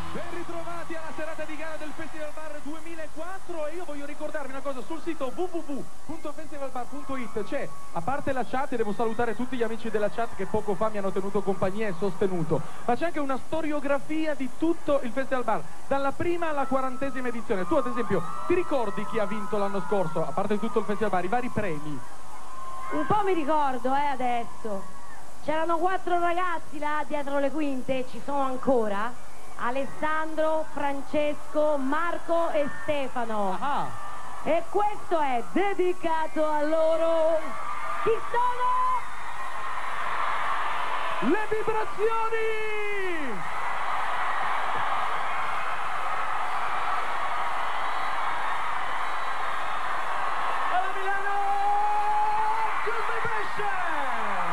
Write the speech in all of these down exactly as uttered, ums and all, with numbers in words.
Ben ritrovati alla serata di gara del Festival Bar duemilaquattro e io voglio ricordarvi una cosa, sul sito w w w punto festivalbar punto it c'è, a parte la chat, e devo salutare tutti gli amici della chat che poco fa mi hanno tenuto compagnia e sostenuto, ma c'è anche una storiografia di tutto il Festival Bar, dalla prima alla quarantesima edizione. Tu ad esempio ti ricordi chi ha vinto l'anno scorso, a parte tutto il Festival Bar, i vari premi? Un po' mi ricordo, eh, adesso. C'erano quattro ragazzi là dietro le quinte, ci sono ancora. Alessandro, Francesco, Marco e Stefano. Ah. E questo è dedicato a loro. Chi sono? Le vibrazioni! Alla Milano! Good vibration!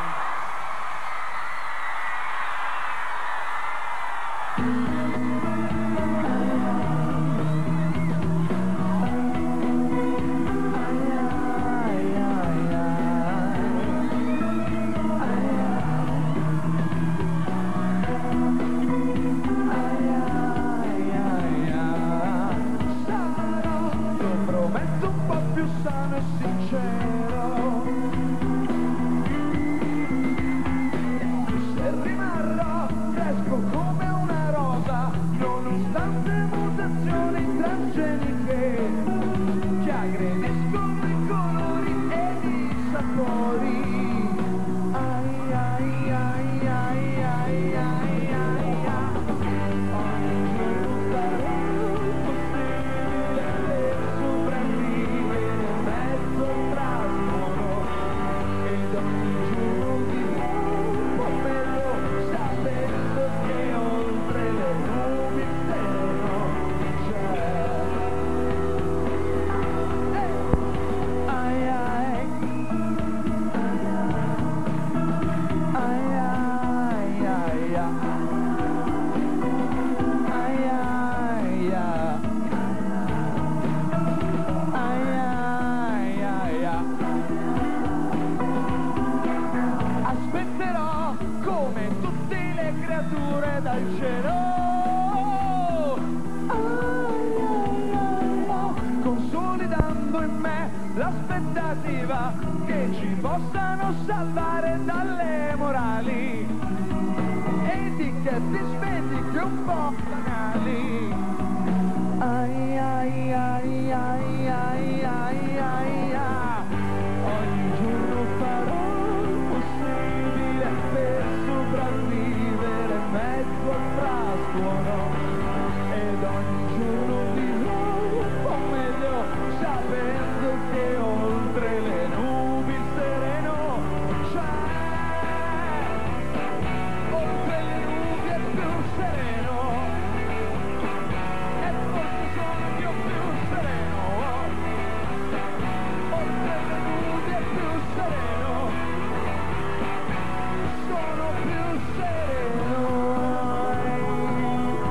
Consolidando in me l'aspettativa che ci possano salvare dalle morali e di che ti svegli che un po' banali. Ai ai ai ai ai ai ai ai. Ogni giorno farò il possibile per sopravvivere in mezzo al frastuono ed ogni giorno vivrò un po' meglio sapendo che oltre le nubi il sereno c'è, oltre le nubi è più sereno e forse sono io più sereno, oltre le nubi è più sereno, sono più sereno.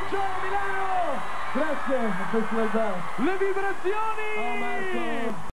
Ciao Milano! Grazie, Festival Bar. Le vibrazioni! Ciao Marco.